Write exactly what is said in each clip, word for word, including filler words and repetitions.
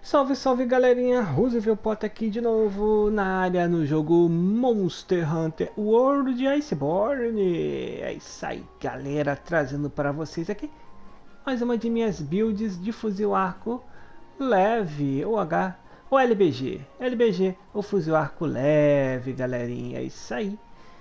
Salve, salve galerinha, Roosevelt Potter aqui de novo na área no jogo Monster Hunter World Iceborne. É isso aí galera, trazendo para vocês aqui mais uma de minhas builds de fuzil arco leve, ou H, ou L B G, L B G, ou fuzil arco leve galerinha, é isso aí.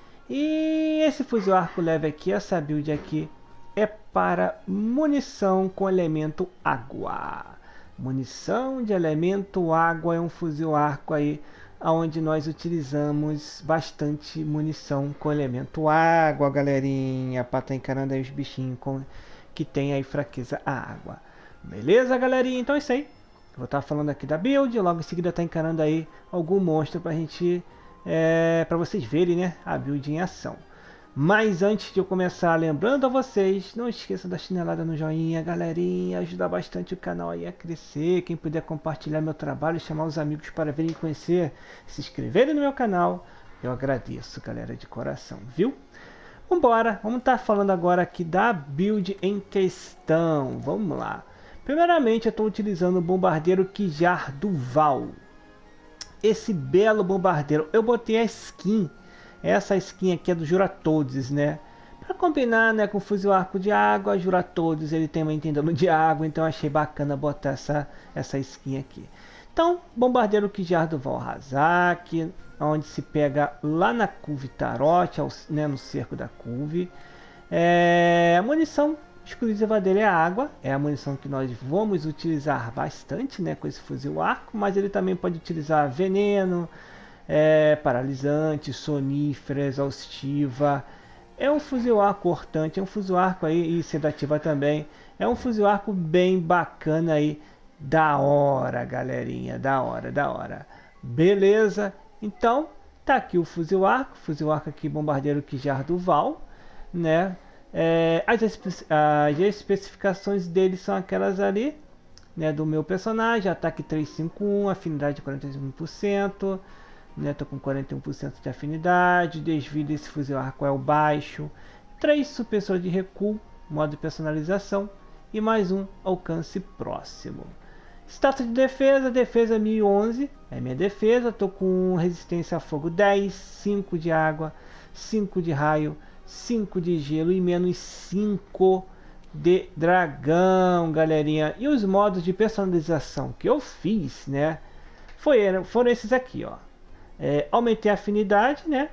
E esse fuzil arco leve aqui, essa build aqui é para munição com elemento água. Munição de elemento água é um fuzil arco aí onde nós utilizamos bastante munição com elemento água, galerinha, para estar tá encarando aí os bichinhos com, que tem aí fraqueza à água. Beleza, galerinha? Então é isso aí. Vou estar tá falando aqui da build, logo em seguida tá encarando aí algum monstro pra gente, é, para vocês verem, né, a build em ação. Mas antes de eu começar, lembrando a vocês, não esqueça da chinelada no joinha, galerinha, ajuda bastante o canal aí a crescer. Quem puder compartilhar meu trabalho, chamar os amigos para virem conhecer, se inscreverem no meu canal, eu agradeço, galera, de coração, viu? Vambora, vamos estar falando agora aqui da build em questão, vamos lá. Primeiramente, eu estou utilizando o bombardeiro Kijar Duval. Esse belo bombardeiro, eu botei a skin. Essa skin aqui é do Juratodes, né? Para combinar, né, com o fuzil arco de água, Juratodes ele tem uma entendendo de água, então achei bacana botar essa, essa skin aqui. Então, bombardeiro Kijar do Valhazak, onde se pega lá na Cuve Tarot, né, no cerco da Cuve. É, a munição exclusiva dele é a água, é a munição que nós vamos utilizar bastante, né, com esse fuzil arco, mas ele também pode utilizar veneno, É, paralisante, sonífera, exaustiva. É um fuzil arco cortante, é um fuzil arco aí e sedativa também. É um fuzil arco bem bacana aí, da hora, galerinha, da hora, da hora. Beleza? Então, tá aqui o fuzil arco, fuzil arco aqui bombardeiro Kijar Duval, né? É, as, espe as especificações dele são aquelas ali, né, do meu personagem: ataque trezentos e cinquenta e um, afinidade quarenta e um por cento. Né, tô com quarenta e um por cento de afinidade, desvio desse fuzil arco é o baixo, três supressor de recuo, modo de personalização e mais um alcance próximo. Status de defesa, defesa mil e onze, é minha defesa, tô com resistência a fogo dez, cinco de água, cinco de raio, cinco de gelo e menos cinco de dragão, galerinha. E os modos de personalização que eu fiz, né, foi, foram esses aqui, ó. É, aumentei a afinidade, né,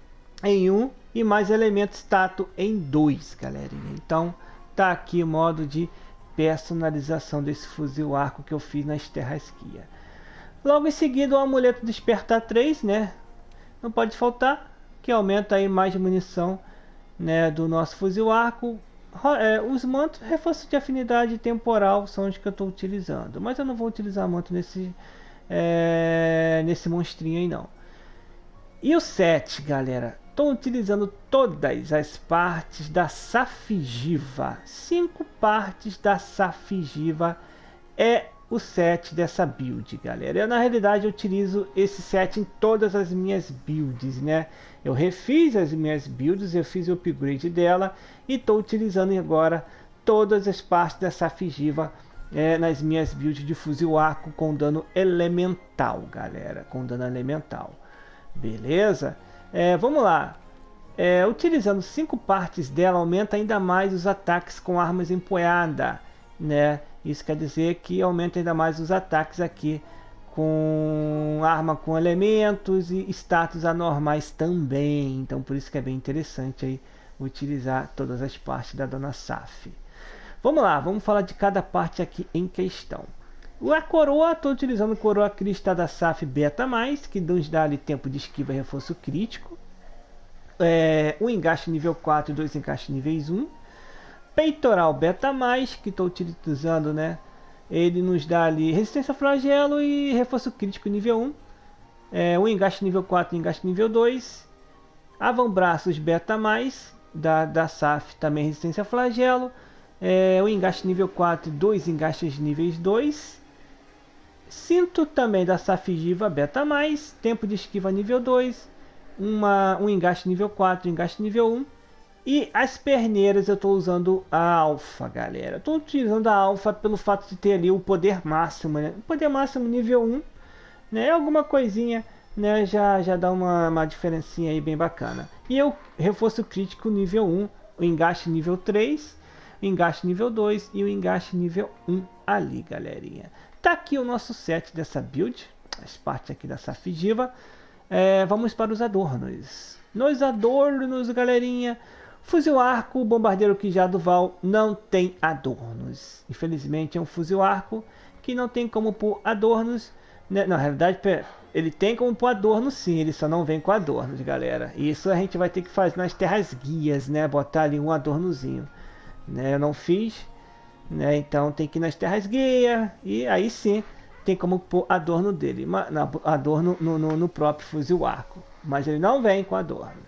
em um e mais elementos status em dois, galerinha. Então tá aqui o modo de personalização desse fuzil arco que eu fiz na Terrasquia. Logo em seguida o amuleto despertar três, né, não pode faltar, que aumenta aí mais munição, né, do nosso fuzil arco. É, os mantos reforço de afinidade temporal são os que eu estou utilizando, mas eu não vou utilizar manto nesse É, nesse monstrinho aí não. E o set, galera, estou utilizando todas as partes da Safigiva. Cinco partes da Safigiva é o set dessa build, galera. Eu, na realidade, eu utilizo esse set em todas as minhas builds, né? Eu refiz as minhas builds, eu fiz o upgrade dela e estou utilizando agora todas as partes da Safigiva É, nas minhas builds de fuzil arco com dano elemental, galera, com dano elemental, beleza? É, vamos lá, é, utilizando cinco partes dela aumenta ainda mais os ataques com armas empunhadas, né? Isso quer dizer que aumenta ainda mais os ataques aqui com arma com elementos e status anormais também, então por isso que é bem interessante aí utilizar todas as partes da Dona Saf. Vamos lá, vamos falar de cada parte aqui em questão. A coroa, estou utilizando a coroa cristal da Saf Beta mais, que nos dá ali tempo de esquiva e reforço crítico. É, um engaste nível quatro e dois engastes níveis um. Peitoral Beta mais, que estou utilizando, né? Ele nos dá ali resistência ao flagelo e reforço crítico nível um. É, um engaste nível quatro e engaste nível dois. Avambraços Beta mais, da, da Saf, também resistência ao flagelo. É, um engaste nível quatro e dois engastes níveis dois. Cinto também da Safigiva Beta mais, tempo de esquiva nível dois, uma, um engaste nível quatro, engaste nível um. E as perneiras eu estou usando a alfa, galera. Estou utilizando a alfa pelo fato de ter ali o poder máximo, né? O poder máximo nível um, né? Alguma coisinha, né? Já, já dá uma, uma diferencinha aí bem bacana. E eu reforço crítico nível um, o engaste nível três, o engaste nível dois e o engaste nível um ali, galerinha. Tá aqui o nosso set dessa build, as partes aqui da Safigiva. É, vamos para os adornos. Nos adornos, galerinha, fuzil arco, bombardeiro Kijado Val não tem adornos. Infelizmente é um fuzil arco que não tem como pôr adornos, né? Na realidade ele tem como pôr adorno sim, ele só não vem com adornos, galera. Isso a gente vai ter que fazer nas terras guias, né? Botar ali um adornozinho, né? Eu não fiz, né? Então tem que ir nas terras guias e aí sim tem como pôr adorno dele, adorno no, no, no próprio fuzil arco, mas ele não vem com adorno.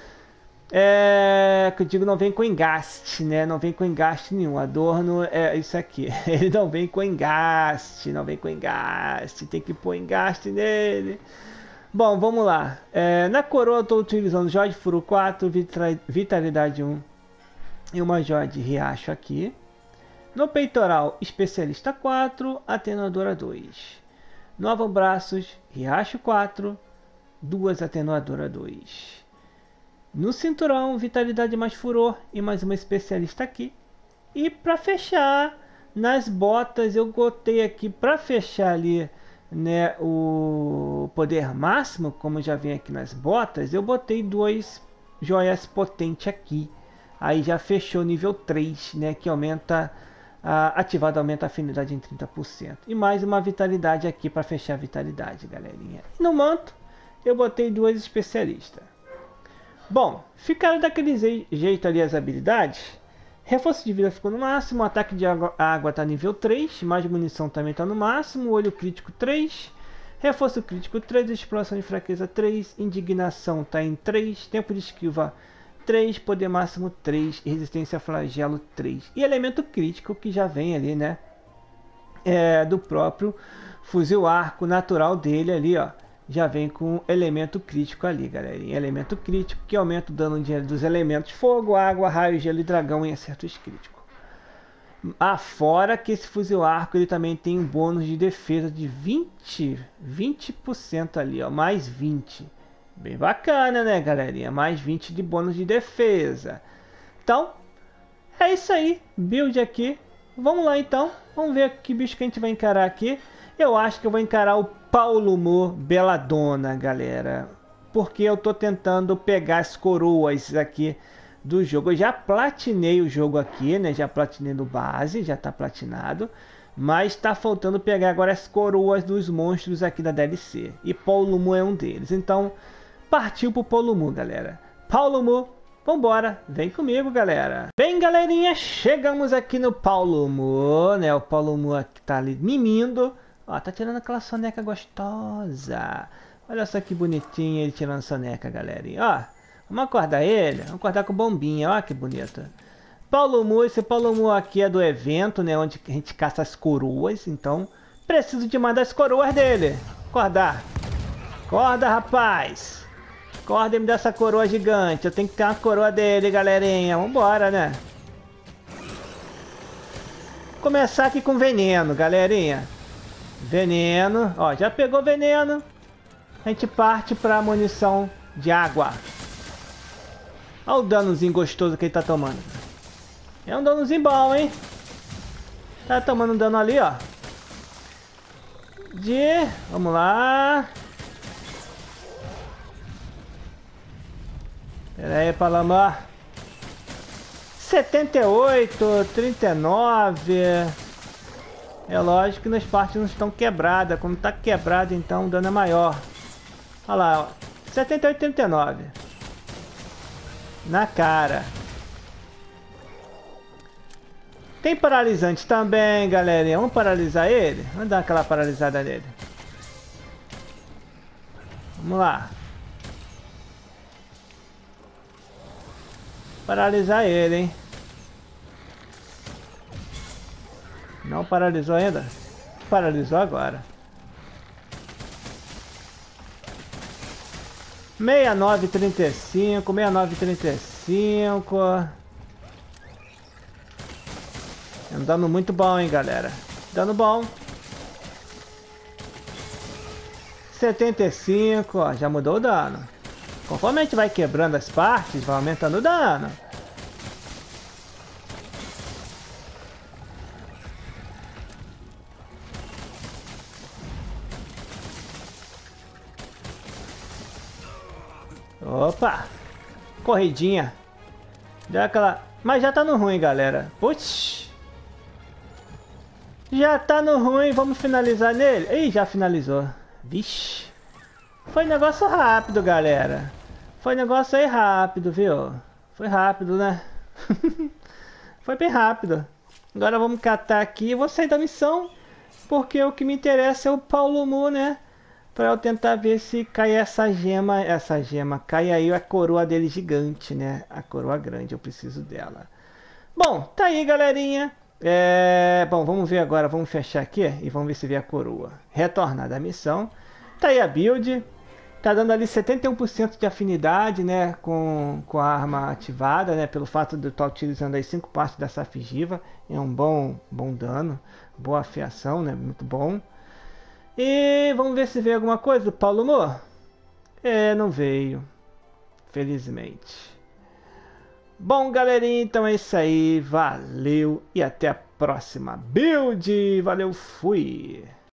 É, que eu digo, não vem com engaste, né? Não vem com engaste nenhum. Adorno é isso aqui. Ele não vem com engaste, não vem com engaste. Tem que pôr engaste nele. Bom, vamos lá. É, na coroa eu estou utilizando Joia de Furo quatro, Vitalidade um e uma Joia de Riacho aqui. No peitoral, Especialista quatro, Atenuadora dois. No avambraços, Riacho quatro, duas Atenuadora dois. No cinturão, Vitalidade mais Furor e mais uma Especialista aqui. E para fechar, nas botas eu botei aqui para fechar ali, né, o poder máximo, como já vem aqui nas botas, eu botei dois joias potentes aqui. Aí já fechou nível três, né, que aumenta, a, ativado aumenta a afinidade em trinta por cento. E mais uma Vitalidade aqui para fechar a Vitalidade, galerinha. E no manto eu botei duas Especialistas. Bom, ficaram daquele jeito ali as habilidades. Reforço de vida ficou no máximo, ataque de água, água está nível três, mais munição também está no máximo, olho crítico três, reforço crítico três, exploração de fraqueza três, indignação está em três, tempo de esquiva três, poder máximo três, resistência a flagelo três. E elemento crítico que já vem ali, né, é, do próprio fuzil arco natural dele ali, ó. Já vem com elemento crítico ali, galerinha. Elemento crítico que aumenta o dano dos elementos fogo, água, raio, gelo e dragão em acertos críticos. Afora que esse fuzil arco ele também tem um bônus de defesa de vinte, vinte por cento ali, ó, mais vinte. Bem bacana, né, galerinha? Mais vinte de bônus de defesa. Então, é isso aí. Build aqui. Vamos lá então. Vamos ver que bicho que a gente vai encarar aqui. Eu acho que eu vou encarar o Paulo Mo Belladonna, galera. Porque eu tô tentando pegar as coroas aqui do jogo. Eu já platinei o jogo aqui, né? Já platinei no base, já tá platinado. Mas tá faltando pegar agora as coroas dos monstros aqui da D L C. E Paulo Mo é um deles. Então, partiu pro Paulo Mo, galera. Paulo Mo, vambora. Vem comigo, galera. Bem, galerinha, chegamos aqui no Paulo Mo, né? O Paulo Mo aqui tá ali mimindo. Ó, tá tirando aquela soneca gostosa. Olha só que bonitinho ele tirando soneca, galerinha. Ó, vamos acordar ele. Vamos acordar com bombinha. Ó, que bonito. Paulo Mo, esse Paulo Mo aqui é do evento, né? Onde a gente caça as coroas. Então, preciso de mandar as coroas dele. Acordar. Acorda, rapaz. Acorda e me dá essa coroa gigante. Eu tenho que ter uma coroa dele, galerinha. Vambora, né? Vou começar aqui com veneno, galerinha. Veneno, ó, já pegou veneno. A gente parte pra munição de água. Olha o danozinho gostoso que ele tá tomando. É um danozinho bom, hein? Tá tomando um dano ali, ó. De... Vamos lá. Pera aí, Palamar. setenta e oito, trinta e nove... É lógico que nas partes não estão quebradas. Como está quebrado, então o dano é maior. Olha lá, ó. setenta e oito, trinta e nove. Na cara. Tem paralisante também, galerinha. Vamos paralisar ele? Vamos dar aquela paralisada nele. Vamos lá. Paralisar ele, hein? Não paralisou ainda? Paralisou agora. sessenta e nove, trinta e cinco, sessenta e nove, trinta e cinco. É um dano muito bom, hein, galera. Dano bom. setenta e cinco, ó, já mudou o dano. Conforme a gente vai quebrando as partes, vai aumentando o dano. Opa! Corridinha. Dá aquela... Mas já tá no ruim, galera. Putz! Já tá no ruim, vamos finalizar nele? Ih, já finalizou. Vixe. Foi negócio rápido, galera. Foi negócio aí rápido, viu? Foi rápido, né? Foi bem rápido. Agora vamos catar aqui. Vou sair da missão, porque o que me interessa é o Paulo Mu, né? Pra eu tentar ver se cai essa gema. Essa gema. Cai aí a coroa dele gigante, né? A coroa grande, eu preciso dela. Bom, tá aí, galerinha. É... Bom, vamos ver agora. Vamos fechar aqui e vamos ver se vê a coroa. Retornar da missão. Tá aí a build. Tá dando ali setenta e um por cento de afinidade, né? Com, com a arma ativada, né? Pelo fato de eu estar utilizando aí cinco partes da Safigiva. É um bom, bom dano. Boa afiação, né? Muito bom. E vamos ver se veio alguma coisa do Paulo Mo. É, não veio. Felizmente. Bom, galerinha, então é isso aí. Valeu e até a próxima build. Valeu, fui.